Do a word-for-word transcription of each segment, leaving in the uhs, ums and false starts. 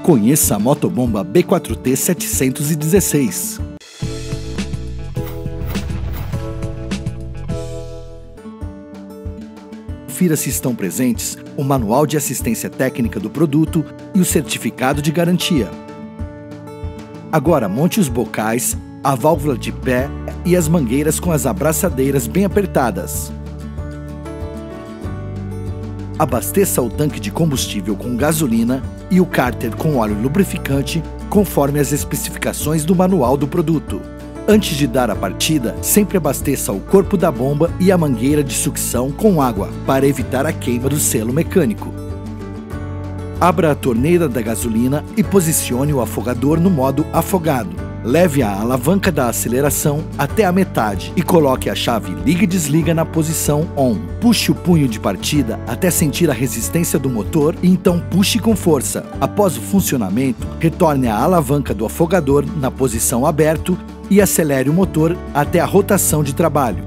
Conheça a motobomba B quatro T setecentos e dezesseis. Confira se estão presentes o manual de assistência técnica do produto e o certificado de garantia. Agora monte os bocais, a válvula de pé e as mangueiras com as abraçadeiras bem apertadas. Abasteça o tanque de combustível com gasolina e o cárter com óleo lubrificante conforme as especificações do manual do produto. Antes de dar a partida, sempre abasteça o corpo da bomba e a mangueira de sucção com água para evitar a queima do selo mecânico. Abra a torneira da gasolina e posicione o afogador no modo afogado. Leve a alavanca da aceleração até a metade e coloque a chave liga e desliga na posição ON. Puxe o punho de partida até sentir a resistência do motor e então puxe com força. Após o funcionamento, retorne a alavanca do afogador na posição aberto e acelere o motor até a rotação de trabalho.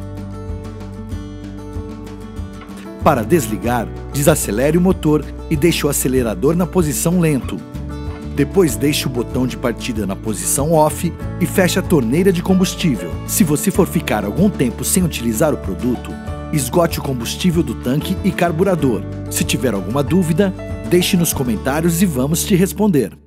Para desligar, desacelere o motor e deixe o acelerador na posição lento. Depois deixe o botão de partida na posição off e feche a torneira de combustível. Se você for ficar algum tempo sem utilizar o produto, esgote o combustível do tanque e carburador. Se tiver alguma dúvida, deixe nos comentários e vamos te responder.